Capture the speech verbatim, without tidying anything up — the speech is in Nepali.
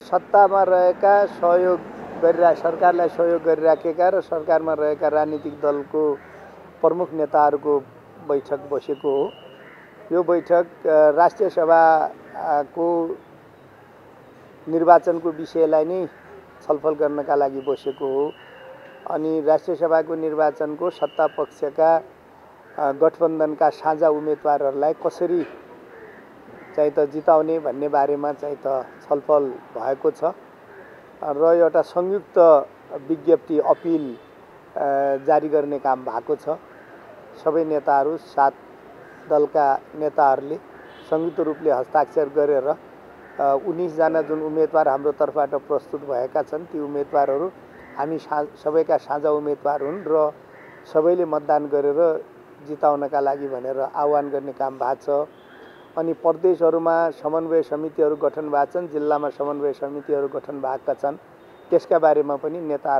सत्तामा रहेका सहयोग गरिरहेका सरकारलाई सहयोग गरिराखेका र सरकारमा रहेका राजनीतिक दलको प्रमुख नेताहरूको बैठक बसेको हो। यो बैठक राष्ट्रिय सभाको निर्वाचनको विषयलाई नै छलफल गर्नका लागि बसेको हो। अनि राष्ट्रिय सभाको निर्वाचनको सत्ता पक्षका गठबन्धनका साझा उम्मेदवारहरूलाई कसरी चाहिँ त जिताउने भन्ने बारेमा चाहिँ त छलफल भएको छ र एउटा संयुक्त विज्ञप्ति अपिल जारी गर्ने काम भएको छ। सबै नेताहरू सात दलका नेताहरूले संयुक्त रूपले हस्ताक्षर गरेर उन्नाइस जना जुन उम्मेदवार हाम्रो तर्फबाट प्रस्तुत भएका छन् ती उम्मेदवारहरू हामी सबैका साझा उम्मेदवार हुन् र सबैले मतदान गरेर जिताउनका लागि भनेर आह्वान गर्ने काम भएको छ। अनि प्रदेशहरूमा समन्वय समितिहरू गठन भएका छन्, जिल्लामा समन्वय समितिहरू गठन भएका छन्। त्यसका बारेमा पनि नेता